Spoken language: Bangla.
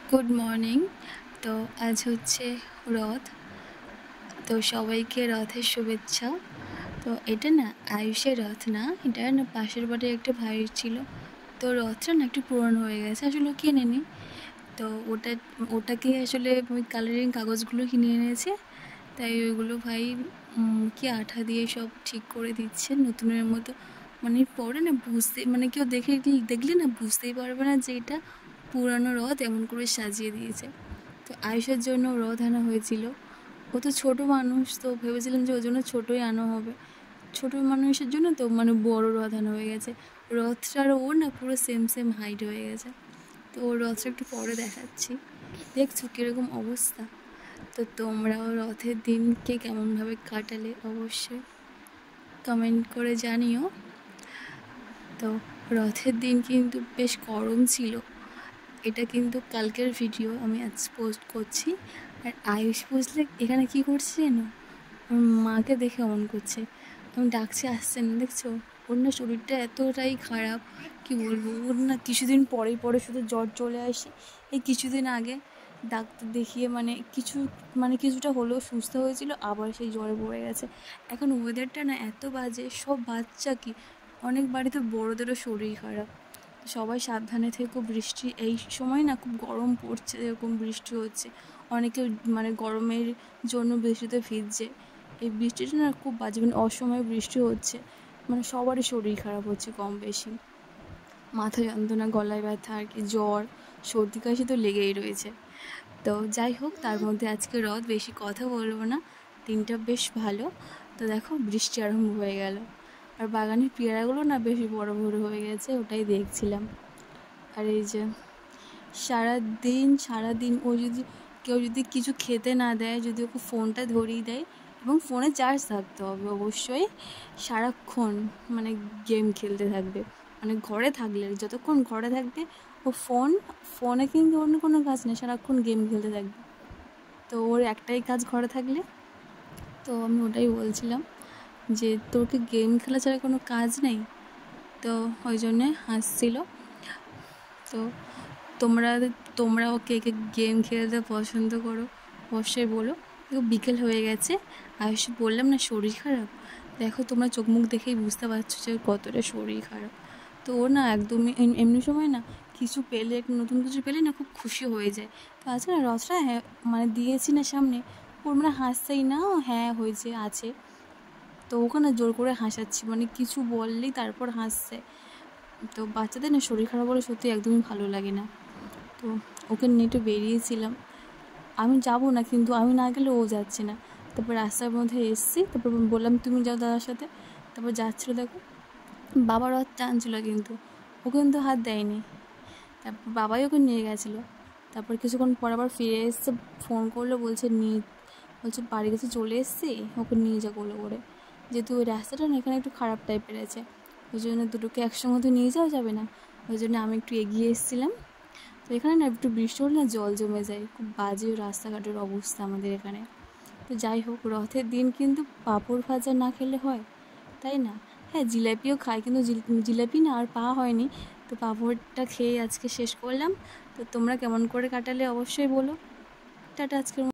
Good morning. তো আজ হচ্ছে রথ। তো সবাইকে রথের শুভেচ্ছা। তো এটা না আয়ুষের রথ না, এটা না পাশের বাড়ির একটা ভাইয়ের ছিল। তো রথটা না একটু পুরনো হয়ে গেছে, আসলে কিনে নি। তো ওটাকে আসলে ওই কালারিং কাগজগুলো কিনে এনেছে। তাই ওইগুলো ভাই কি আঠা দিয়ে সব ঠিক করে দিচ্ছে নতুনের মতো। মানে পরে না মানে কেউ দেখলে না বুঝতেই পারবে না যে এটা পুরানো রথ, এমন করে সাজিয়ে দিয়েছে। তো আয়ুষের জন্য রথ আনা হয়েছিল। ও তো ছোটো মানুষ, তো ভেবেছিলাম যে ওর জন্য ছোটোই আনা হবে। ছোটো মানুষের জন্য তো মানে বড় রথ আনা হয়ে গেছে। রথটার ওর না পুরো সেম সেম হাইট হয়ে গেছে। তো ওর রথটা একটু পরে দেখাচ্ছি, দেখছো কীরকম অবস্থা। তো তোমরাও রথের দিনকে কেমনভাবে কাটালে অবশ্যই কমেন্ট করে জানিও। তো রথের দিন কিন্তু বেশ গরম ছিল। এটা কিন্তু কালকের ভিডিও, আমি আজ পোস্ট করছি। আর আয়ুষ বুঝলে এখানে কী করছে জানো, ওর মাকে দেখে অন করছে। আমি ডাকছি, আসছে না, দেখছো। ওর না শরীরটা এতটাই খারাপ, কি বলবো। ওর না কিছুদিন পরে শুধু জ্বর চলে আসে। এই কিছুদিন আগে ডাক্তার দেখিয়ে কিছুটা হলেও সুস্থ হয়েছিল, আবার সেই জ্বরে পড়ে গেছে। এখন ওয়েদারটা না এত বাজে, সব বাচ্চা কি অনেক বাড়িতে বড়োদেরও শরীর খারাপ। সবাই সাবধানে থেকো। বৃষ্টি এই সময় না খুব গরম পড়ছে, এরকম বৃষ্টি হচ্ছে। অনেকে মানে গরমের জন্য বৃষ্টিতে ভিজছে। এই বৃষ্টিটা না খুব বাজে, মানে অসময়ে বৃষ্টি হচ্ছে, মানে সবারই শরীর খারাপ হচ্ছে কম বেশি। মাথা যন্ত্রণা, গলায় ব্যথা, আর কি জ্বর, সর্দি কাশি তো লেগেই রয়েছে। তো যাই হোক, তার মধ্যে আজকে রথ, বেশি কথা বলবো না। দিনটা বেশ ভালো। তো দেখো বৃষ্টি আরম্ভ হয়ে গেল, আর বাগানের পেয়ারাগুলো না বেশি বড় বড় হয়ে গেছে, ওটাই দেখছিলাম। আর এই যে সারাদিন কেউ যদি কিছু খেতে না দেয়, যদি ওকে ফোনটা ধরিয়ে দেয়, এবং ফোনে চার্জ থাকতে হবে অবশ্যই, সারাক্ষণ মানে গেম খেলতে থাকবে। মানে ঘরে থাকলে, যতক্ষণ ঘরে থাকবে ও ফোনে কিন্তু অন্য কোনো কাজ নেই, সারাক্ষণ গেম খেলতে থাকবে। তো ওর একটাই কাজ ঘরে থাকলে। তো আমি ওটাই বলছিলাম যে তোর কি গেম খেলা ছাড়া কোনো কাজ নেই? তো ওই জন্যে হাসছিল। তো তোমরাও কে কে গেম খেলতে পছন্দ করো অবশ্যই বলো। বিকেল হয়ে গেছে, আয়ুষ বললাম না শরীর খারাপ। দেখো তোমরা চোখ মুখ দেখেই বুঝতে পারছো যে কতটা শরীর খারাপ। তো ও না একদমই এমনি সময় না কিছু পেলে, নতুন কিছু পেলে না খুব খুশি হয়ে যায়। তো আজকে না রথটা মানে দিয়েছি না সামনে, ওর মানে হাসছেই না, হ্যাঁ হয়েছে আছে। তো ওখানে জোর করে হাসাচ্ছি, মানে কিছু বললেই তারপর হাসছে। তো বাচ্চাদের না শরীর খারাপ হলে সত্যি একদমই ভালো লাগে না। তো ওকে নিয়ে একটু বেরিয়েছিলাম। আমি যাবো না, কিন্তু আমি না গেলে ও যাচ্ছে না। তারপর রাস্তার মধ্যে এসছি, তারপর বললাম তুমি যাও দাদার সাথে। তারপর যাচ্ছিলো, দেখো বাবার হাত টানছিল, কিন্তু ও কিন্তু হাত দেয়নি। তারপর বাবাই ওকে নিয়ে গেছিলো। তারপর কিছুক্ষণ পর আবার ফিরে এসছে, ফোন করলো, বলছে বাড়ি কাছে চলে এসছি, ওকে নিয়ে যা কোলে করে। যেহেতু ওই রাস্তাটা না এখানে একটু খারাপ টাইপের আছে, ওই জন্য দুটোকে একসঙ্গে তো নিয়ে যাওয়া যাবে না, ওই জন্য আমি একটু এগিয়ে এসেছিলাম। তো এখানে না একটু বৃষ্টি হলে না জল জমে যায়, খুব বাজে রাস্তাঘাটের অবস্থা আমাদের এখানে। তো যাই হোক, রথের দিন কিন্তু পাঁপড় ভাজা না খেলে হয়, তাই না? হ্যাঁ, জিলাপিও খাই, কিন্তু জিলাপি না আর পাওয়া হয়নি। তো পাঁপড়টা খেয়ে আজকে শেষ করলাম। তো তোমরা কেমন করে কাটালে অবশ্যই বলো। টাটা আজকের